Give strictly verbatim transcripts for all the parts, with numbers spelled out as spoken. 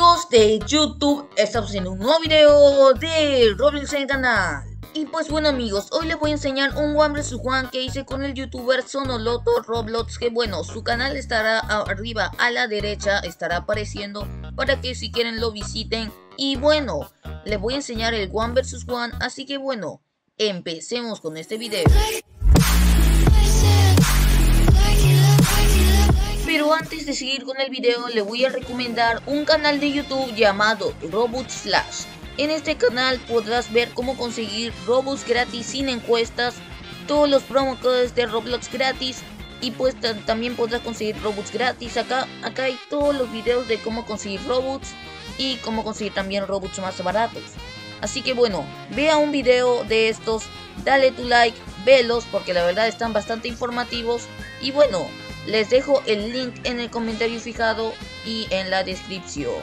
amigos de YouTube, estamos en un nuevo video de Roblox en el canal. Y pues bueno amigos, hoy les voy a enseñar un one versus one que hice con el youtuber Sonoloto Roblox. Que bueno, su canal estará arriba a la derecha, estará apareciendo para que si quieren lo visiten. Y bueno, les voy a enseñar el one versus one, así que bueno, empecemos con este video. Pero antes de seguir con el video, les voy a recomendar un canal de YouTube llamado Robux Slash. En este canal podrás ver cómo conseguir Robux gratis sin encuestas, todos los promo codes de Roblox gratis, y pues también podrás conseguir Robux gratis. Acá, acá hay todos los videos de cómo conseguir Robux y cómo conseguir también Robux más baratos. Así que bueno, vea un video de estos, dale tu like, velos porque la verdad están bastante informativos. Y bueno, les dejo el link en el comentario fijado y en la descripción.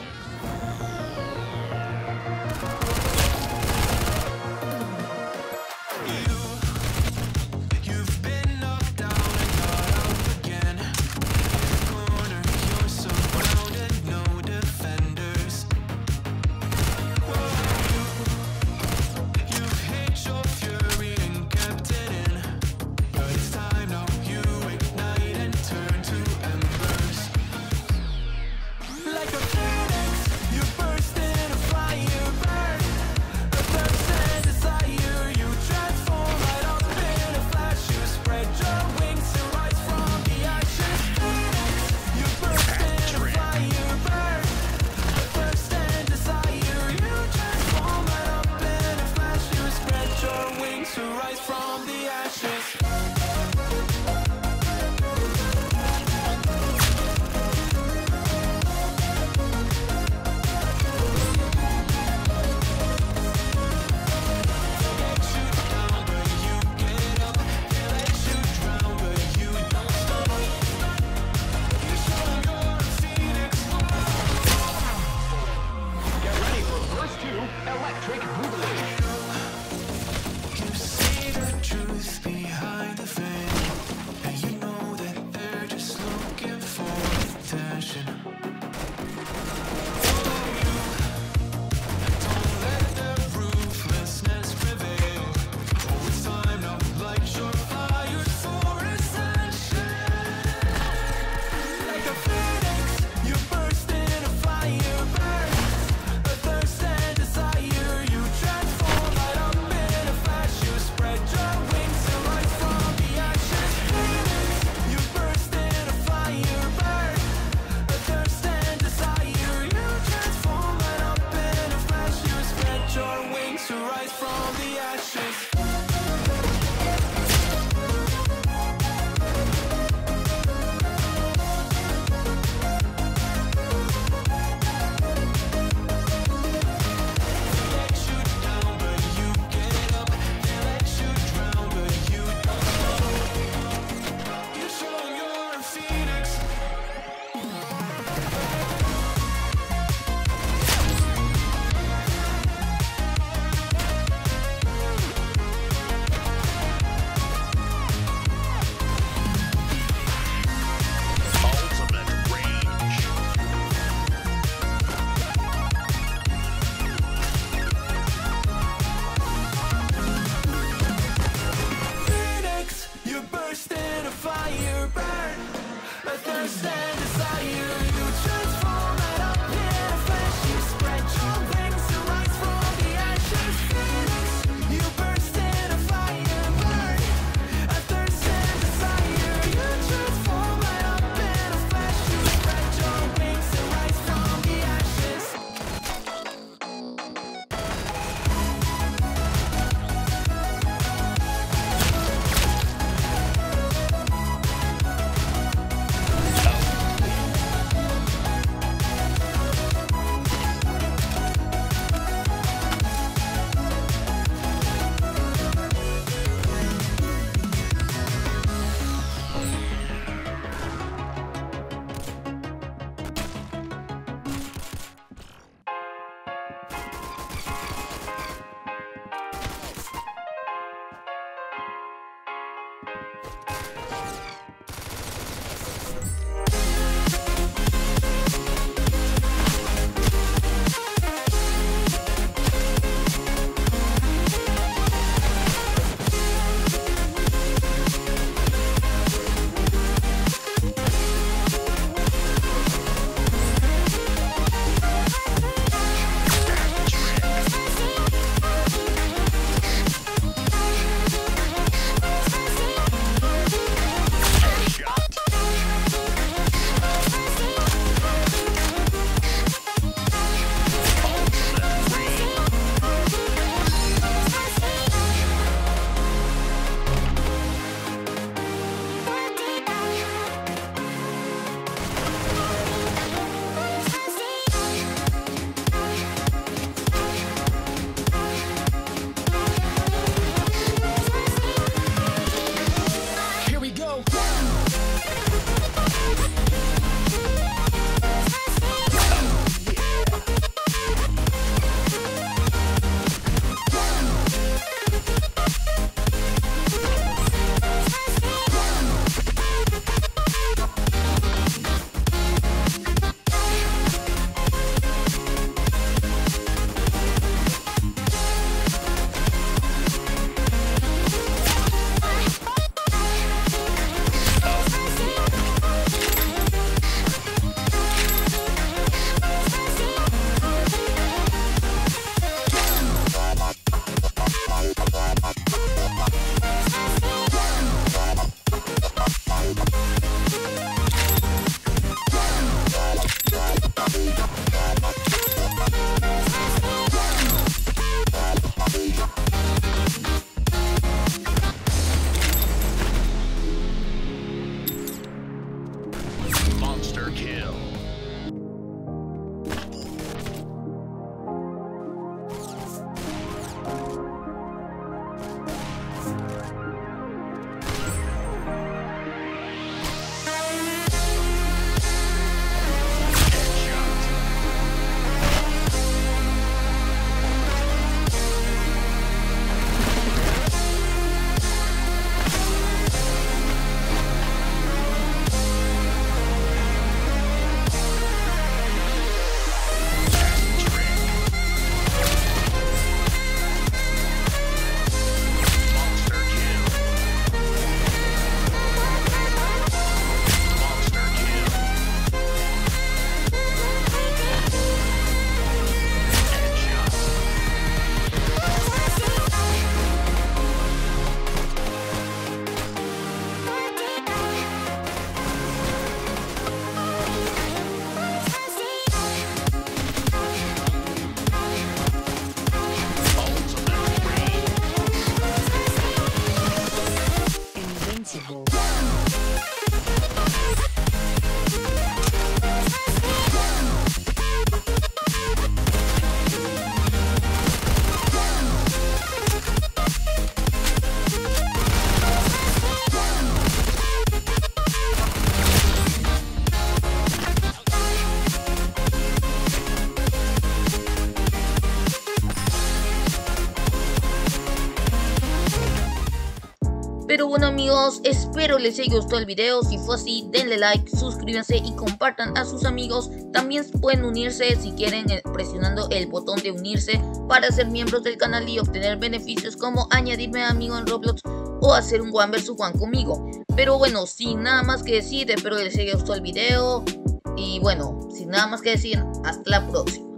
Pero bueno amigos, espero les haya gustado el video. Si fue así, denle like, suscríbanse y compartan a sus amigos. También pueden unirse si quieren presionando el botón de unirse para ser miembros del canal y obtener beneficios como añadirme a amigo en Roblox o hacer un one versus one conmigo. Pero bueno, sin nada más que decir, espero que les haya gustado el video. Y bueno, sin nada más que decir, hasta la próxima.